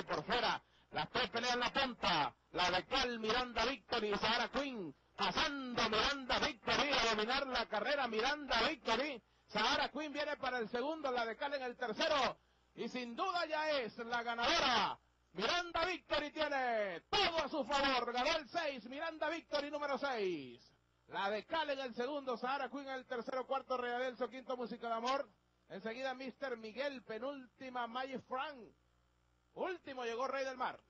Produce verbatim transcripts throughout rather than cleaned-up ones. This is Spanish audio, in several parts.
viene por fuera. Las tres pelean la punta. La de Cal, Miranda Victory y Sahara Queen. Pasando Miranda Victory a dominar la carrera. Miranda Victory. Sahara Queen viene para el segundo. La de Cal en el tercero. Y sin duda ya es la ganadora. Miranda Victory tiene todo a su favor. Ganó el seis. Miranda Victory número seis. La de Cal en el segundo. Sahara Queen en el tercero. Cuarto Rey Adelso. Quinto Música de Amor. Enseguida mister Miguel. Penúltima Magic Frank. Último llegó Rey del Mar.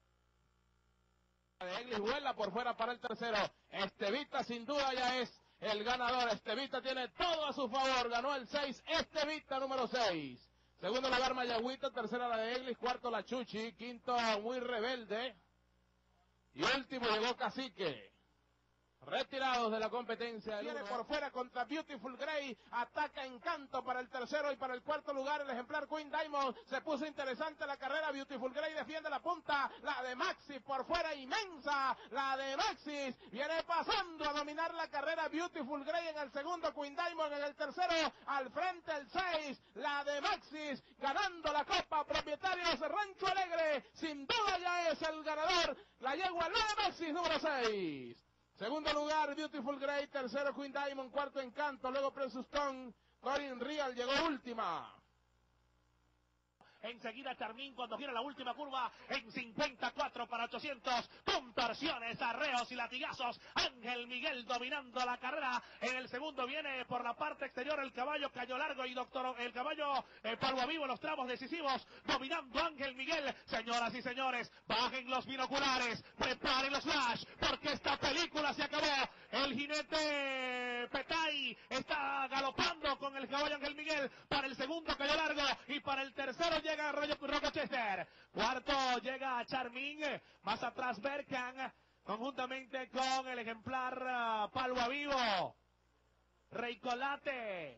De Eglis vuela por fuera para el tercero. Estevita sin duda ya es el ganador. Estevita tiene todo a su favor. Ganó el seis. Estevita número seis. Segundo lugar Mayagüita. Tercera la de Eglis. Cuarto la Chuchi. Quinto Muy Rebelde. Y último llegó Cacique. Retirados de la competencia. Viene por fuera contra Beautiful Grey. Ataca Encanto para el tercero y para el cuarto lugar el ejemplar Queen Diamond. Se puso interesante la carrera. Beautiful Grey defiende la punta. La de Maxis por fuera inmensa. La de Maxis viene pasando a dominar la carrera. Beautiful Grey en el segundo. Queen Diamond en el tercero. Al frente el seis. La de Maxis ganando la Copa Propietarios Rancho Alegre. Sin duda ya es el ganador. La yegua la de Maxis número seis. Segundo lugar, Beautiful Grey. Tercero, Queen Diamond. Cuarto, Encanto. Luego, Precious Stone. Corin Real llegó última. Enseguida Charmín cuando gira la última curva en cincuenta y cuatro para ochocientos. Contorsiones, arreos y latigazos. Ángel Miguel dominando la carrera. En el segundo viene por la parte exterior el caballo Cayo Largo y Doctor, el caballo eh, Palmo Vivo en los tramos decisivos. Dominando Ángel Miguel. Señoras y señores, bajen los binoculares. Preparen los flash porque esta película se acabó. El jinete Petay está galopando con el caballo Ángel Miguel para el segundo Cayo Largo y para el tercero llega Rochester. Cuarto llega Charmín. Más atrás Berkan. Conjuntamente con el ejemplar uh, Palma Vivo. Reicolate.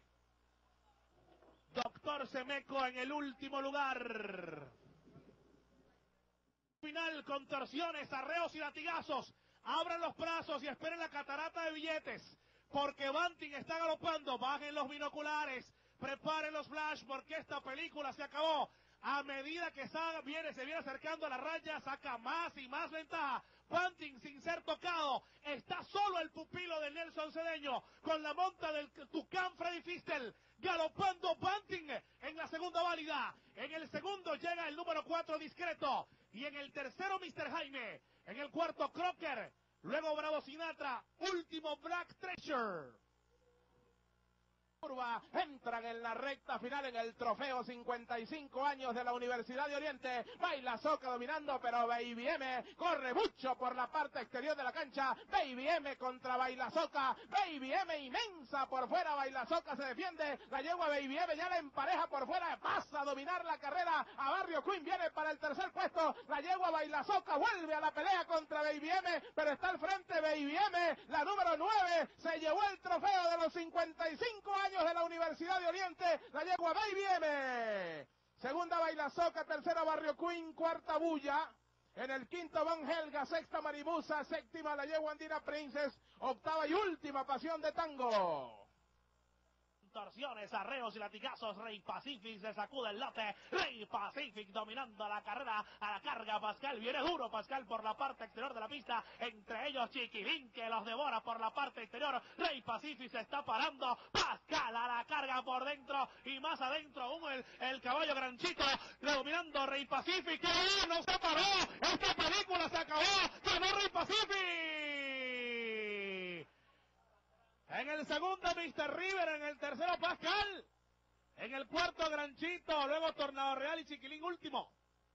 Doctor Semeco en el último lugar. Final, contorsiones, arreos y latigazos. Abran los brazos y esperen la catarata de billetes. Porque Banting está galopando. Bajen los binoculares. Preparen los flash porque esta película se acabó. A medida que está, viene, se viene acercando a la raya, saca más y más ventaja. Banting sin ser tocado. Está solo el pupilo de Nelson Cedeño con la monta del Tucán Freddy Fistel. Galopando Banting en la segunda válida. En el segundo llega el número cuatro Discreto. Y en el tercero mister Jaime. En el cuarto Crocker. Luego Bravo Sinatra. Último Black Treasure. Entran en la recta final en el trofeo cincuenta y cinco años de la Universidad de Oriente. Baila Soca dominando, pero Baby M corre mucho por la parte exterior de la cancha. Baby M contra Baila Soca. Baby M inmensa por fuera. Baila Soca se defiende. La yegua Baby M ya la empareja por fuera. Pasa a dominar la carrera. A Barrio Queen viene para el tercer puesto. La yegua Baila Soca vuelve a la pelea contra Baby M, pero está al frente Baby M. La número nueve se llevó el trofeo de los cincuenta y cinco años de la Universidad de Oriente, la yegua Baby M. Segunda Baila Soca, tercera Barrio Queen, cuarta Bulla. En el quinto Van Helga, sexta Maribusa, séptima la yegua Andina Princess, octava y última Pasión de Tango. Torsiones, arreos y latigazos. Rey Pacific se sacude el lote. Rey Pacific dominando la carrera. A la carga Pascal. Viene duro Pascal por la parte exterior de la pista. Entre ellos Chiquilín que los devora por la parte exterior. Rey Pacific se está parando. Pascal a la carga por dentro. Y más adentro un, el, el caballo Granchito. Dominando Rey Pacific. ¡Que no se paró! ¡Esta película se acabó! ¡Ganó Rey Pacific! En el segundo mister River, en el tercero Pascal, en el cuarto Granchito, luego Tornado Real y Chiquilín último.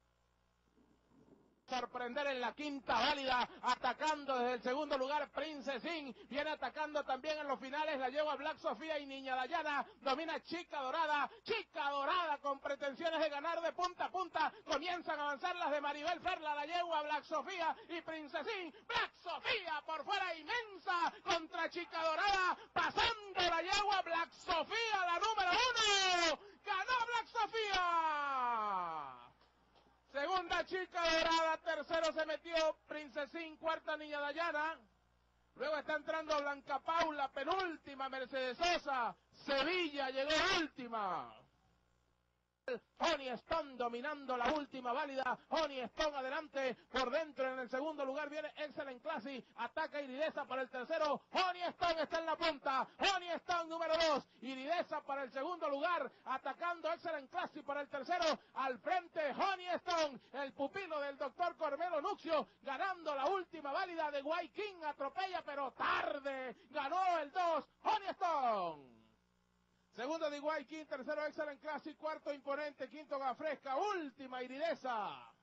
Sorprender en la quinta válida, atacando desde el segundo lugar Princesín, viene atacando también en los finales la yegua Black Sofía y Niña Dayana, domina Chica Dorada, Chica Dorada con pretensiones de ganar de punta a punta, comienzan a avanzar las de Maribel Ferla, la yegua Black Sofía y Princesín, Black Sofía por fuera inmensa contra Chica Dorada, pasando la yegua Black Sofía, la número uno, ganó Black Sofía. Segunda Chica Dorada, tercero se metió Princesín, cuarta Niña Dayana. Luego está entrando Blanca Paula, penúltima Mercedes Sosa. Sevilla llegó última. Honey Stone dominando la última válida. Honey Stone adelante, por dentro en el segundo lugar viene Excellent Classy. Ataca Iridesa para el tercero. Honey Stone está en la punta. Honey Stone número dos. Iridesa para el segundo lugar. Atacando Excellent Classy para el tercero. Al frente Honey Stone, el pupilo del doctor Cormelo Nuccio, ganando la última válida de White King. Atropella pero tarde. Ganó el dos. Honey Stone. Segundo de White King, tercero Excellent Classic, cuarto Imponente, quinto Gafresca, última Iridesa.